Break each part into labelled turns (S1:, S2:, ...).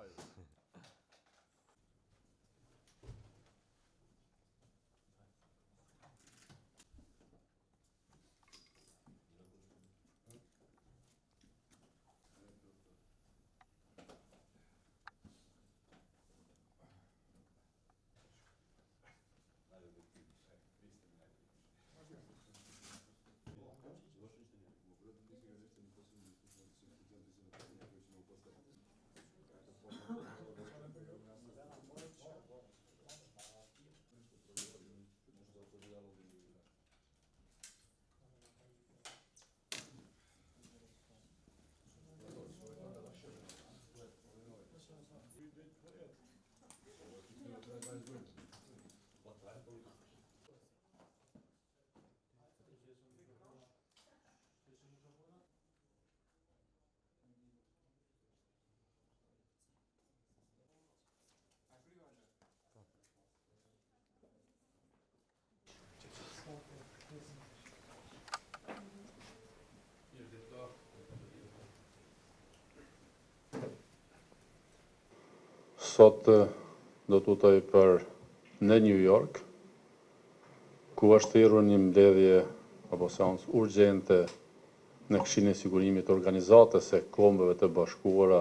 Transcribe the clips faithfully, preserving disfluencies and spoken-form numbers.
S1: Sot do të utoj për në New York, ku është thirrur një mbledhje apo seancë urgjente në Këshillin e Sigurimit të Organizatës së Kombeve të Bashkuara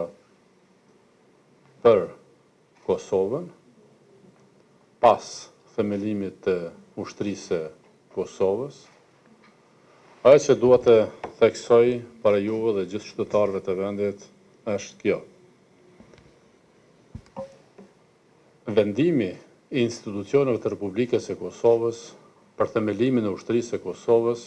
S1: për Kosovën, pas themelimit të ushtrisë së Kosovës. Ajo që dua të theksoj para juve dhe gjithë qytetarëve të vendit është kjo. Vendimi i institucioneve të Republikës së Kosovës për themelimin e ushtrisë së Kosovës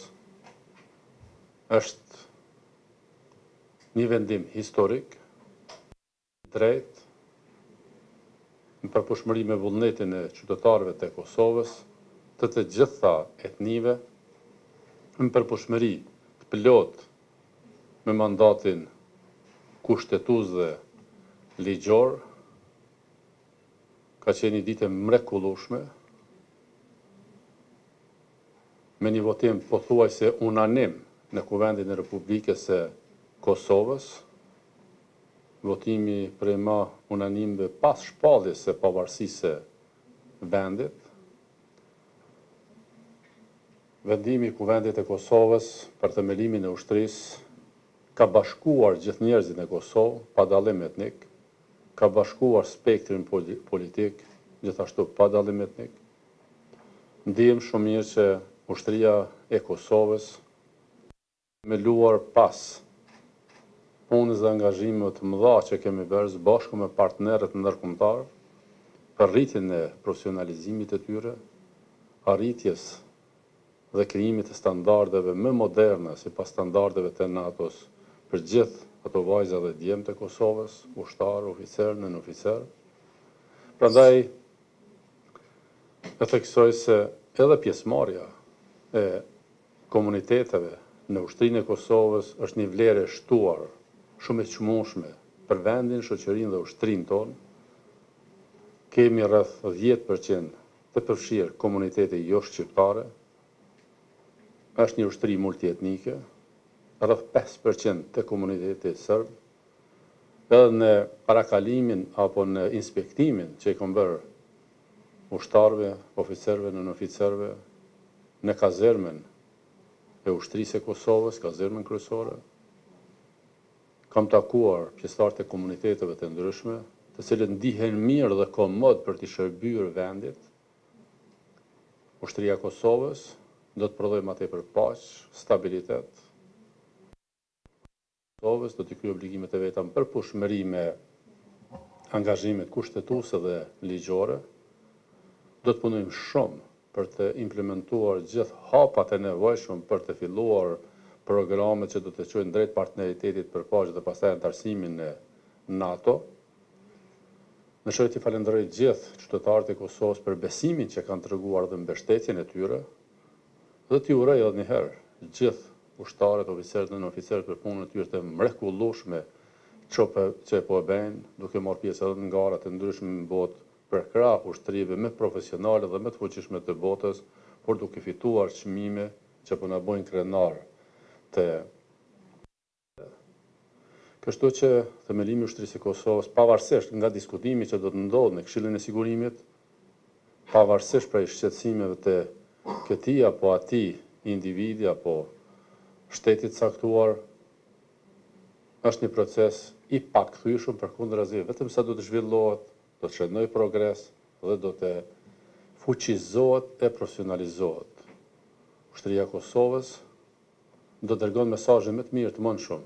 S1: është një vendim historik, drejt, në përputhshmëri me vullnetin e qytetarëve të Kosovës, të të gjitha etnive, në përputhshmëri të plot me mandatin kushtetues dhe ligjor. Ka qenë një ditë mrekullueshme, me një votim pothuajse unanim në Kuvendin e Republikës së Kosovës, votimi prej më unanimve pas shpalljes së pavarësisë së vendit. Vendimi i Kuvendit të Kosovës për themelimin e ushtrisë ka bashkuar gjithë njerëzit në Kosovë, pa dallim etnik, ka bashkuar spektrin politik, gjithashtu pa dallim etnik. Ndihem shumë mirë që ushtria e Kosovës me luar pas punës dhe angazhimeve të mëdha që kemi bërë bashkë me partnerët ndërkombëtar për rritjen e profesionalizimit të tyre, arritjes dhe krijimit të standardeve më moderne sipas standardeve të NATO-s për gjithë ato vajza dhe djemt e Kosovës, ushtar, oficer, nën oficer. Prandaj e theksoj se edhe pjesëmarrja e komuniteteve në ushtrinë e Kosovës është një vlerë e shtuar, shumë e çmueshme për vendin, shoqërinë dhe ushtrinë tonë. Kemi rreth dhjetë përqind të përfshirë komunitete jo shqiptare. Është një ushtri multietnike, rreth pesë përqind të komunitetit serb. Edhe në parakalimin apo në inspektimin që i kanë bërë ushtarëve, oficerëve, nën oficerëve në kazermen e ushtrisë e Kosovës, kazermen kryesore, kam takuar pjesëtarë të komuniteteve të ndryshme, të cilët ndihen mirë dhe komod për të shërbyer vendit. Ushtria e Kosovës do të prodhojë më tepër paqë, stabilitet. Kosovës do të kryejë obligimet e veta në përputhshmëri me angazhimet kushtetuese dhe ligjore. Do të punojmë shumë për të implementuar gjithë hapat e nevojshëm për të filluar programet që do të çojnë drejt partneritetit për paqe dhe pastaj antarësimin në NATO. Në shoj të falenderoj gjithë qytetarët e Kosovës për besimin që kanë treguar dhe mbështetjen e tyre, dhe t'ju uroj edhe një herë gjithë ushtarët, oficerët dhe nënoficerët për punën e tyre të mrekullueshme që po e bëjnë, duke marrë pjesë edhe në ngara të ndryshme në botë për krah ushtrive më profesionale dhe më të fuqishme të botës, por duke fituar çmime që po na bojnë krenar të Kështu që themelimi i ushtrisë së Kosovës, pavarësisht nga diskutimi që do të ndodhë në Këshillin e Sigurimit, pavarësisht prej shqetësimeve të këtij apo atij individi apo shtetit caktuar, është një proces i pakthyeshëm përkundrazi, vetëm sa do të zhvillohet, do të shënojë progres dhe do të fuqizohet e profesionalizohet. Ushtria e Kosovës do të dërgon mesazhe më të mirë të mundshëm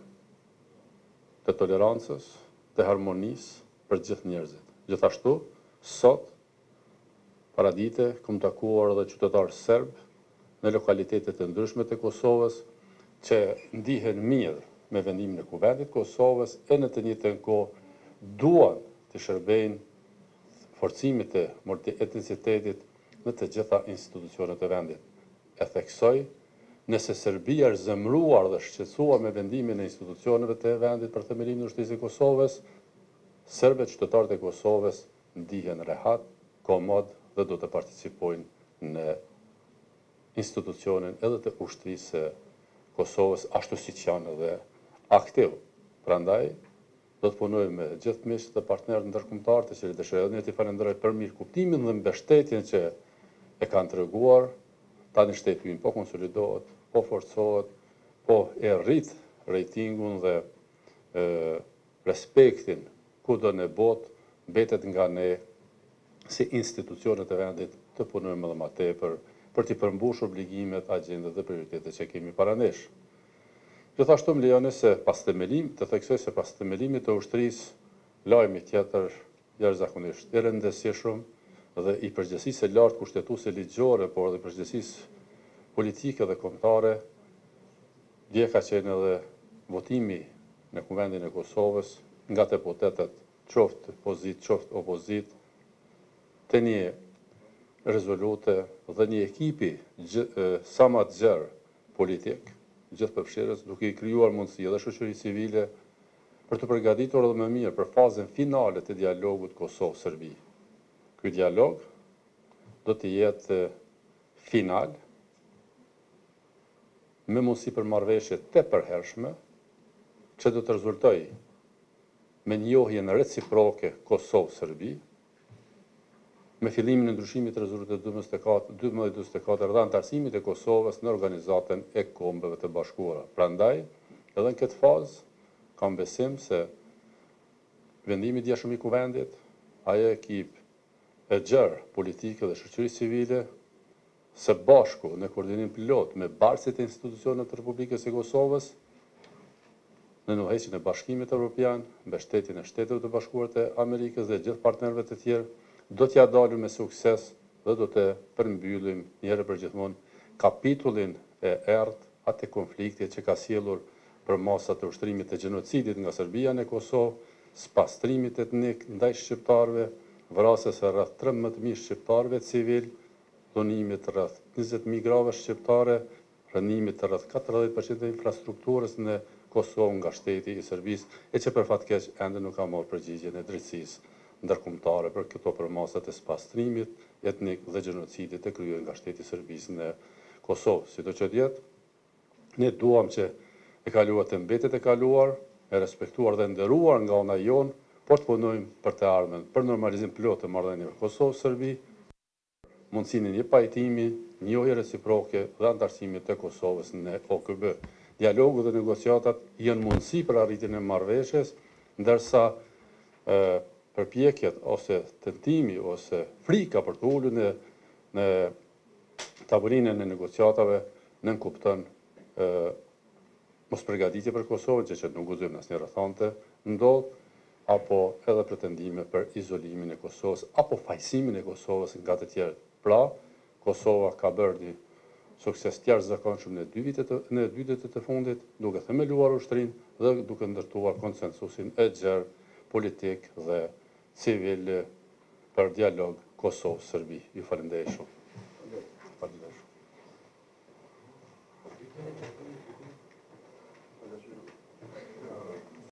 S1: të tolerancës, të harmonisë për gjithë njerëzit. Gjithashtu, sot, paradite, kam takuar edhe qytetarë serb në lokalitetet e ndryshme të Kosovës që ndihen mirë me vendimin e Kuvendit të Kosovës e në të njëjtën kohë duan të shërbejnë forcimit të multietnicitetit në të gjitha institucionet e vendit. E theksoj, nëse Serbia është zemruar dhe shqetësuar me vendimin e institucioneve të vendit për themelimin e ushtrisë së Kosovës, serbët qytetarët e Kosovës ndihen rehat, komod dhe do të participojnë në institucionin edhe të ushtrisë së Kosovës, ashtu siç janë edhe aktiv. Prandaj, do të punojmë me gjithë miqtë dhe partnerët ndërkombëtar, të cilët dëshirojnë të falenderoj për mirëkuptimin dhe mbështetjen që e kanë treguar. Tani shteti ynë po konsolidohet, po forcohet, po e rrit rejtingun dhe e, respektin kudo në botë, mbetet nga ne si institucionet e vendit të punojmë edhe më tepër për të përmbushur obligimet, agjendat dhe prioritetet që kemi paranesh. Gjithashtu më lejoni se pas themelimit, të theksoj se pas themelimit të ushtrisë, lajmi tjetër jashtëzakonisht i rëndësishëm dhe i përgjegjësisë së lartë kushtetuese ligjore, por edhe përgjegjësisë politike dhe kombëtare, dje ka qenë edhe votimi në Kuvendin e Kosovës nga deputetët qoftë pozit, qoftë opozit, të një rezolute dhe një ekipi gjë, e, sa më të gjerë politik, gjithë përfshirës, duke i krijuar mundësi edhe shoqërisë civile për të përgatitur edhe më mirë për fazën finale të dialogut Kosovë-Serbi. Ky dialog do të jetë final me mundësi për marrëveshje të përhershme që do të rezultojë me njohjen reciproke Kosovë-Serbi, me fillimin e ndryshimit të rezolutës dymbëdhjetë njëzet e katër dhe antarësimit e Kosovës në Organizatën e Kombeve të Bashkuara. Prandaj, edhe në këtë fazë, kam besim se vendimi i djeshëm i Kuvendit, ajo ekip e gjerë politike dhe shoqërisë civile, së bashku në koordinim plot me barësit e institucionet të Republikës së Kosovës, në nuheqjen e Bashkimit Evropian, mbështetjen e Shteteve të Bashkuara të Amerikës dhe gjithë partnerëve të tjerë, do t'ja dalim me sukses dhe do të përmbyllim njëherë për gjithmonë kapitullin e errët atë konflikti që ka sjellur për masa të ushtrimit të gjenocidit nga Serbia në Kosovë, spastrimit etnik ndaj shqiptarëve, vrasjes së rreth trembëdhjetë mijë shqiptarëve civil, dhunimit rreth njëzet mijë grave shqiptare, rënimit të rreth katërdhjetë përqind të infrastrukturës në Kosovë nga shteti i Serbisë, e që për fat keq ende nuk ka marrë përgjigjen e drejtësisë ndërkombëtare për këto përmasat e spastrimit etnik dhe gjenocidit të kryer nga shteti i Serbisë në Kosovë. Sidoqoftë jetë, ne duam që e kaluar të mbetet e kaluar, e respektuar dhe nderuar nga ana jonë, por të punojmë për të ardhmen, për normalizim plot të marrëdhënieve Kosovë-Serbi, mundësinë e një pajtimi, njohje reciproke dhe antarësimit të Kosovës në O K B. Dialogu dhe negociatat janë mundësi për arritjen e marrëveshjes, ndërsa e, përpjekjet ose tentimi ose frika për të ulur në në tavolinën e negociatave nënkupton ë mos përgatitje për Kosovën, që, që nuk guxojmë asnjë rrethante, ndodh apo edhe pretendime për izolimin e Kosovës apo fajsimin e Kosovës nga të tjerë. Pra, Kosova ka bërë një sukses të jashtëzakonshëm në dy vitet në dy vitet të fundit, duke themeluar ushtrinë dhe duke ndërtuar konsensusin e gjerë politik dhe civil për dialog Kosovë-Serbi. Ju falenderoj shumë. Faleminderit.